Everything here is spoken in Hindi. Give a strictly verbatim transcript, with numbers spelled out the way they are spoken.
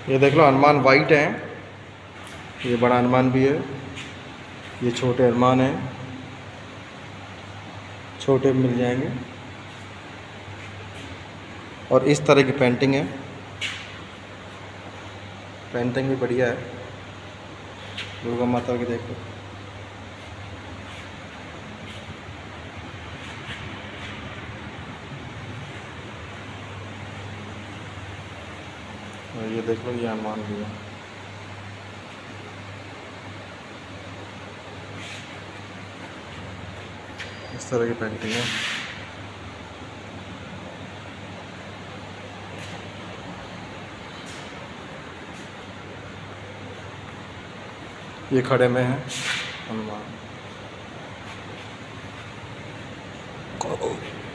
ये देख लो हनुमान वाइट है, ये बड़ा हनुमान भी है, ये छोटे हनुमान हैं, छोटे मिल जाएंगे। और इस तरह की पेंटिंग है, पेंटिंग भी बढ़िया है। दुर्गा माता की देखो, और ये देख लो ये हनुमान भी है। इस तरह की पेंटिंग है। ये खड़े में है हनुमान।